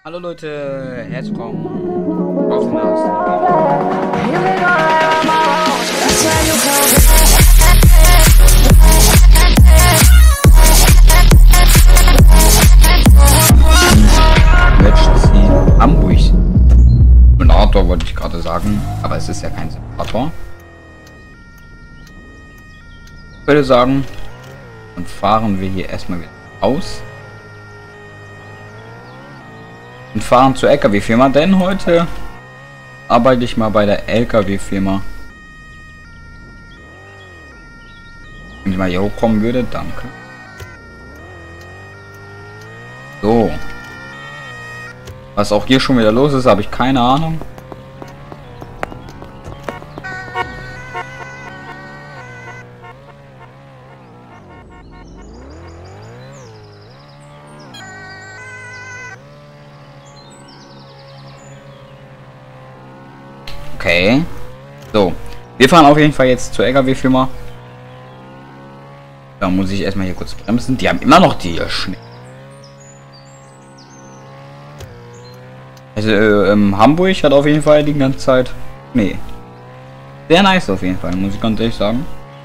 Hallo Leute, herzlich willkommen auf dem Haus. Matchziel Hamburg. Simulator wollte ich gerade sagen, aber es ist ja kein Simulator. Ich würde sagen, dann fahren wir hier erstmal wieder aus. Und fahren zur LKW-Firma, denn heute arbeite ich mal bei der LKW-Firma. Wenn ich mal hier hochkommen würde, danke. So. Was auch hier schon wieder los ist, habe ich keine Ahnung. Okay. So. Wir fahren auf jeden Fall jetzt zur LKW-Firma. Da muss ich erstmal hier kurz bremsen. Die haben immer noch die Schnee. Also Hamburg hat auf jeden Fall die ganze Zeit. Nee. Sehr nice auf jeden Fall, muss ich ganz ehrlich sagen.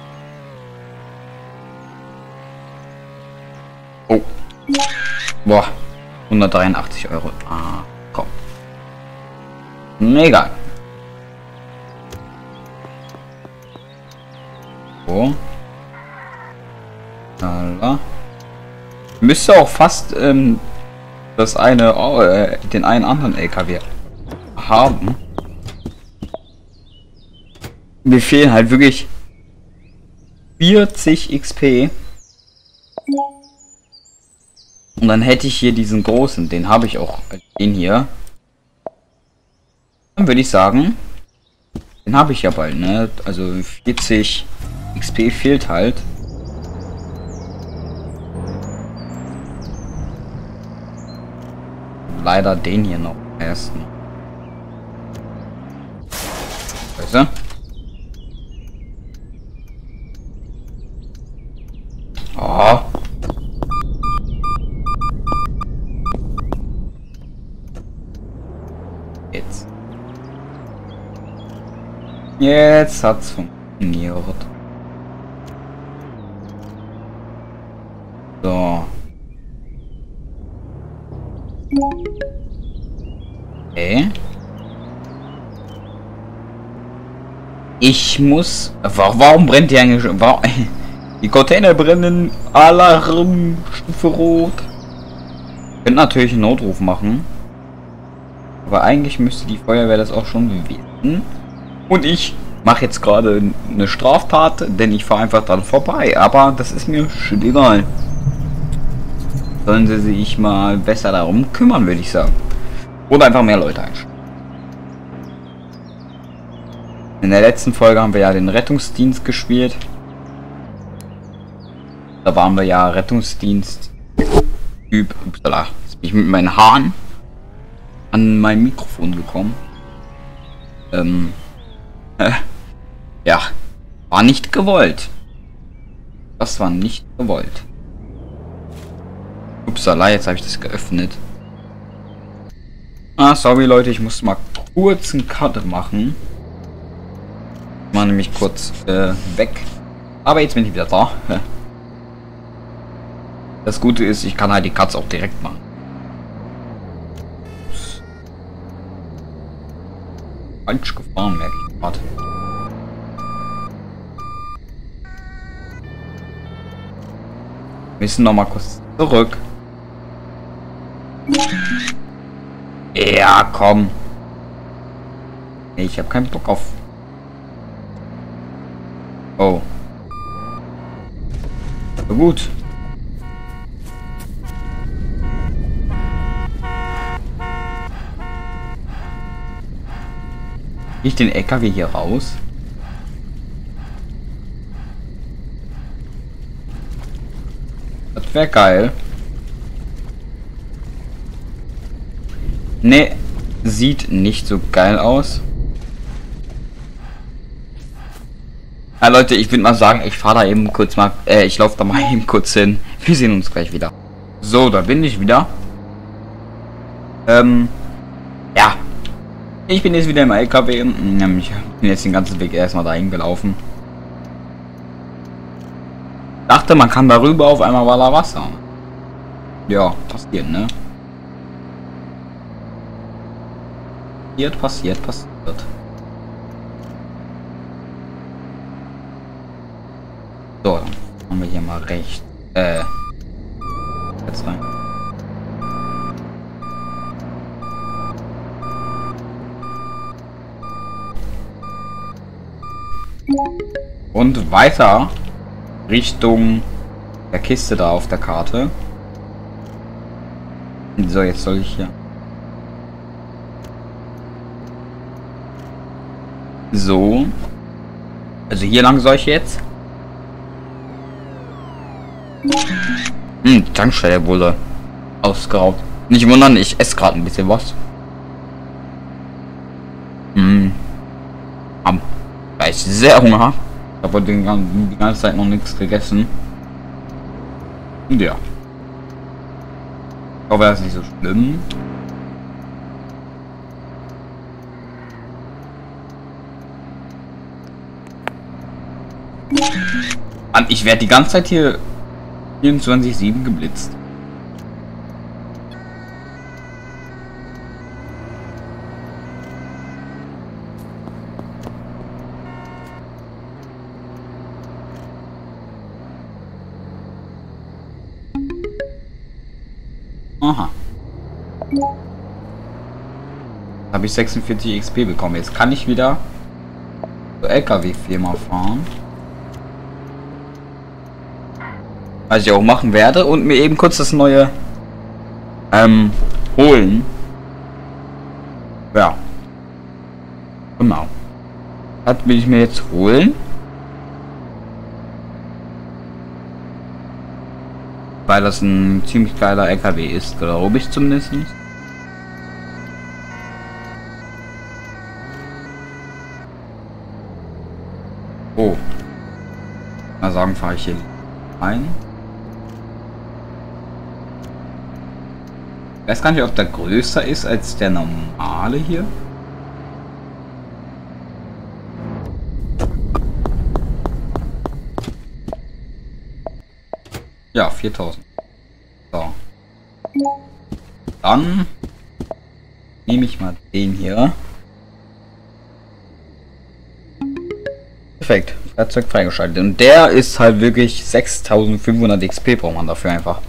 Oh. Boah. 183 Euro. Ah, komm. Egal. So. Müsste auch fast das eine den einen anderen LKW haben. Mir fehlen halt wirklich 40 XP. Und dann hätte ich hier diesen großen, den habe ich auch, den hier. Dann würde ich sagen, den habe ich ja bald, ne? Also 40 XP fehlt halt. Leider den hier noch ersten. Weißt du? Oh. Jetzt hat's funktioniert. So. Okay. Ich muss. Warum brennt die eigentlich schon? Warum? Die Container brennen. Alarm. Stufe Rot. Ich könnte natürlich einen Notruf machen. Aber eigentlich müsste die Feuerwehr das auch schon wissen. Und ich mache jetzt gerade eine Straftat, denn ich fahre einfach dran vorbei. Aber das ist mir schon egal. Sollen sie sich mal besser darum kümmern, würde ich sagen. Oder einfach mehr Leute einstellen. In der letzten Folge haben wir ja den Rettungsdienst gespielt. Da waren wir ja Rettungsdienst. Typ. Upsala. Jetzt bin ich mit meinen Haaren an mein Mikrofon gekommen. Ja. War nicht gewollt. Das war nicht gewollt. Upsala, jetzt habe ich das geöffnet. Ah, sorry Leute, ich musste mal kurz einen Cut machen. War nämlich kurz weg. Aber jetzt bin ich wieder da. Das Gute ist, ich kann halt die Cuts auch direkt machen. Falsch gefahren, merke ich gerade. Wir müssen noch mal kurz zurück. Ja, komm. Ich habe keinen Bock auf. Oh. Aber gut. Ich den LKW hier raus. Das wäre geil. Ne, sieht nicht so geil aus. Ja, Leute, ich würde mal sagen, ich fahre da eben kurz mal, ich laufe da mal eben kurz hin. Wir sehen uns gleich wieder. So, da bin ich wieder. Ja. Ich bin jetzt wieder im LKW. Ich bin jetzt den ganzen Weg erstmal dahin gelaufen. Dachte, man kann darüber, auf einmal war da Wasser. Ja, passiert, ne? Passiert. So, dann haben wir hier mal rechts. Jetzt rein. Und weiter Richtung der Kiste da auf der Karte. So, jetzt soll ich hier. So. Also hier lang soll ich jetzt. Tankstelle wurde ausgeraubt. Nicht wundern, ich esse gerade ein bisschen was. Weil ich sehr Hunger habe. Ich habe die ganze Zeit noch nichts gegessen. Und ja. Ich hoffe, das ist nicht so schlimm. Mann, ich werde die ganze Zeit hier 24/7 geblitzt. Aha. Habe ich 46 XP bekommen. Jetzt kann ich wieder zur LKW-Firma fahren. Was ich auch machen werde und mir eben kurz das neue holen. Ja. Genau. Das will ich mir jetzt holen. Weil das ein ziemlich geiler LKW ist, glaube ich zumindest. Oh. Mal sagen, fahre ich hier ein. Ich weiß gar nicht, ob der größer ist als der normale hier. Ja, 4000. So. Dann nehme ich mal den hier. Perfekt. Fahrzeug freigeschaltet. Und der ist halt wirklich 6500 XP braucht man dafür einfach.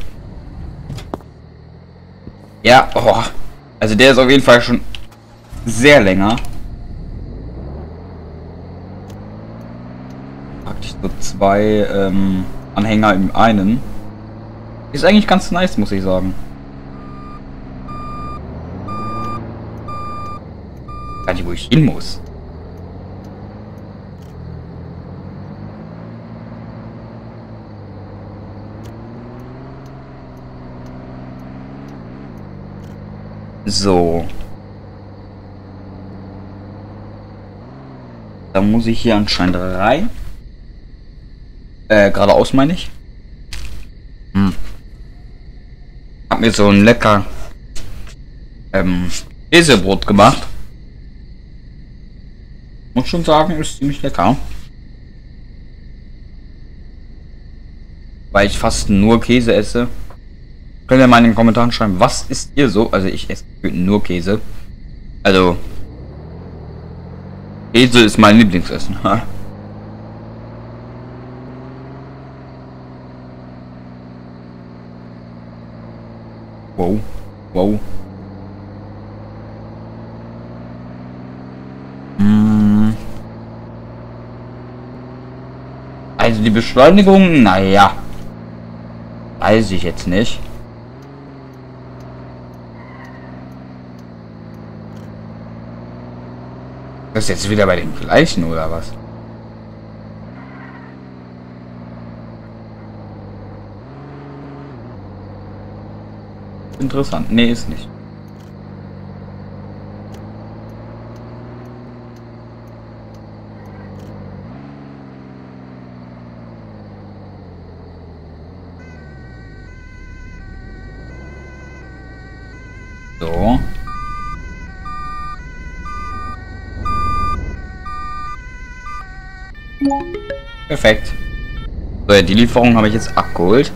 Ja, oh. Also der ist auf jeden Fall schon sehr länger. Praktisch so zwei Anhänger im einen. Ist eigentlich ganz nice, muss ich sagen. Gar nicht, wo ich hin muss. So. Da muss ich hier anscheinend rein. Geradeaus meine ich. Hab mir so ein lecker Käsebrot gemacht. Muss schon sagen, ist ziemlich lecker. Weil ich fast nur Käse esse. Könnt ihr mal in den Kommentaren schreiben, was ist ihr so? Also ich esse nur Käse. Also Käse ist mein Lieblingsessen. Wow. Wow. Also die Beschleunigung, naja. Weiß ich jetzt nicht. Das ist jetzt wieder bei dem gleichen oder was? Interessant. Nee, ist nicht. So. Perfekt. So, ja, die Lieferung habe ich jetzt abgeholt.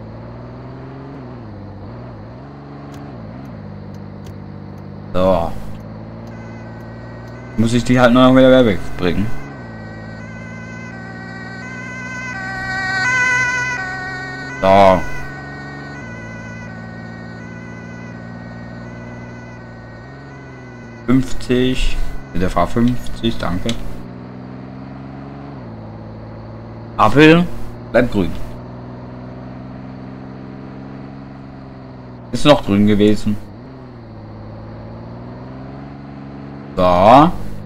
So. Muss ich die halt noch wieder wegbringen. So. $50. Der Fahr 50, danke. Apfel bleibt grün. Ist noch grün gewesen. So.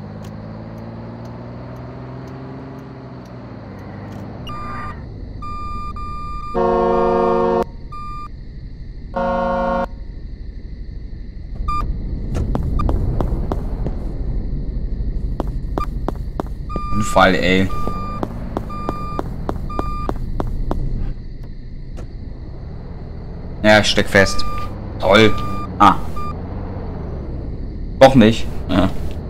Unfall, ey. Ja, ich steck fest. Toll. Ah. Doch nicht. Ja.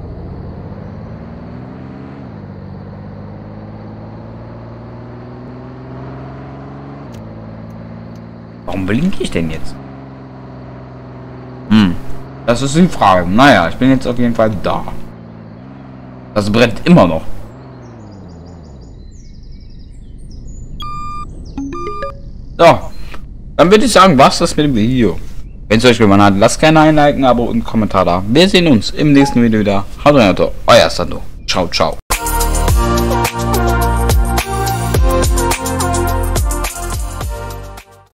Warum blinke ich denn jetzt? Das ist die Frage. Naja, ich bin jetzt auf jeden Fall da. Das brennt immer noch. So. Dann würde ich sagen, was das mit dem Video. Wenn es euch gefallen hat, lasst gerne ein Like, ein Abo und einen Kommentar da. Wir sehen uns im nächsten Video wieder. Haut rein, euer Sando. Ciao, ciao.